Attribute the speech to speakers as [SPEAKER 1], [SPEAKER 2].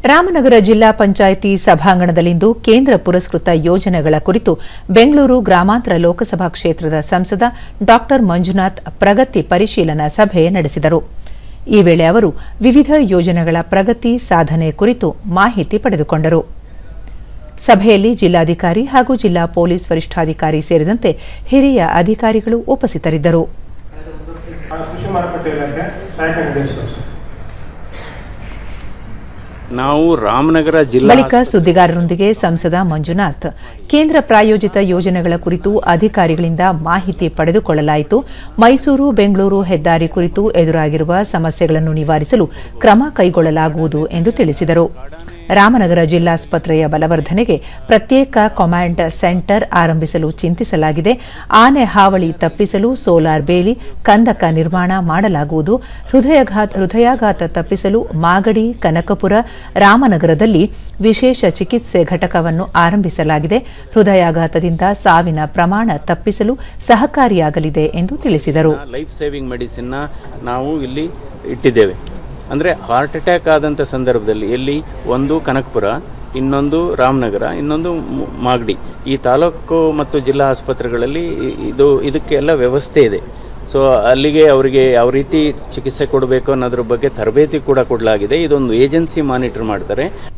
[SPEAKER 1] ರಾಮನಗರ ಜಿಲ್ಲಾ ಪಂಚಾಯಿತಿ ಸಭಾಂಗಣದಲ್ಲಿಂದು ಕೇಂದ್ರ ಪುರಸ್ಕೃತ ಯೋಜನೆಗಳ ಕುರಿತು ಬೆಂಗಳೂರು ಗ್ರಾಮಾಂತರ ಲೋಕಸಭಾ ಕ್ಷೇತ್ರದ ಸಂಸದ ಡಾ ಮಂಜುನಾಥ್ ಪ್ರಗತಿ ಪರಿಶೀಲನಾ ಸಭೆ ನಡೆಸಿದರು. ಈ ವೇಳೆ ಅವರು ವಿವಿಧ ಯೋಜನೆಗಳ ಪ್ರಗತಿ ಸಾಧನೆ ಕುರಿತು ಮಾಹಿತಿ ಪಡೆದುಕೊಂಡರು. ಸಭೆಯಲ್ಲಿ ಜಿಲ್ಲಾಧಿಕಾರಿ ಹಾಗೂ ಜಿಲ್ಲಾ ಪೊಲೀಸ್ ವರಿಷ್ಠಾಧಿಕಾರಿ ಸೇರಿದಂತೆ ಹಿರಿಯ ಅಧಿಕಾರಿಗಳು ಉಪಸ್ಥಿತರಿದ್ದರು.
[SPEAKER 2] ನಾವು ರಾಮನಗರ ಜಿಲ್ಲಾ
[SPEAKER 1] ಬಳಿಕ ಸುದ್ದಿಗಾರರೊಂದಿಗೆ ಸಂಸದ ಮಂಜುನಾಥ್ ಕೇಂದ್ರ ಪ್ರಾಯೋಜಿತ ಯೋಜನೆಗಳ ಕುರಿತು ಅಧಿಕಾರಿಗಳಿಂದ ಮಾಹಿತಿ ಪಡೆದುಕೊಳ್ಳಲಾಯಿತು. ಮೈಸೂರು ಬೆಂಗಳೂರು ಹೆದ್ದಾರಿ ಕುರಿತು ಎದುರಾಗಿರುವ ಸಮಸ್ಯೆಗಳನ್ನು ನಿವಾರಿಸಲು ಕ್ರಮ ಕೈಗೊಳ್ಳಲಾಗುವುದು ಎಂದು ತಿಳಿಸಿದರು. ರಾಮನಗರ ಜಿಲ್ಲಾಸ್ಪತ್ರೆಯ ಬಲವರ್ಧನೆಗೆ ಪ್ರತ್ಯೇಕ ಕಮಾಂಡ್ ಸೆಂಟರ್ ಆರಂಭಿಸಲು ಚಿಂತಿಸಲಾಗಿದೆ. ಆನೆ ಹಾವಳಿ ತಪ್ಪಿಸಲು ಸೋಲಾರ್ ಬೇಲಿ ಕಂದಕ ನಿರ್ಮಾಣ ಮಾಡಲಾಗುವುದು. ಹೃದಯಾಘಾತ ತಪ್ಪಿಸಲು ಮಾಗಡಿ, ಕನಕಪುರ, ರಾಮನಗರದಲ್ಲಿ ವಿಶೇಷ ಚಿಕಿತ್ಸೆ ಘಟಕವನ್ನು ಆರಂಭಿಸಲಾಗಿದೆ. ಹೃದಯಾಘಾತದಿಂದ ಸಾವಿನ ಪ್ರಮಾಣ ತಪ್ಪಿಸಲು ಸಹಕಾರಿಯಾಗಲಿದೆ ಎಂದು ತಿಳಿಸಿದರು.
[SPEAKER 2] ಲೈಫ್ ಸೇವಿಂಗ್ ಮೆಡಿಸಿನ್ ನಾವು ಇಲ್ಲಿ ಇಟ್ಟಿದ್ದೇವೆ. ಅಂದರೆ ಹಾರ್ಟ್ ಅಟ್ಯಾಕ್ ಆದಂಥ ಸಂದರ್ಭದಲ್ಲಿ ಎಲ್ಲಿ ಒಂದು ಕನಕಪುರ, ಇನ್ನೊಂದು ರಾಮನಗರ, ಇನ್ನೊಂದು ಮಾಗಡಿ, ಈ ತಾಲೂಕು ಮತ್ತು ಜಿಲ್ಲಾ ಆಸ್ಪತ್ರೆಗಳಲ್ಲಿ ಇದಕ್ಕೆಲ್ಲ ವ್ಯವಸ್ಥೆ ಇದೆ. ಸೊ ಅಲ್ಲಿಗೆ ಅವರಿಗೆ ಯಾವ ರೀತಿ ಚಿಕಿತ್ಸೆ ಕೊಡಬೇಕು ಅನ್ನೋದ್ರ ಬಗ್ಗೆ ತರಬೇತಿ ಕೂಡ ಕೊಡಲಾಗಿದೆ. ಇದೊಂದು ಏಜೆನ್ಸಿ ಮಾನಿಟರ್ ಮಾಡ್ತಾರೆ.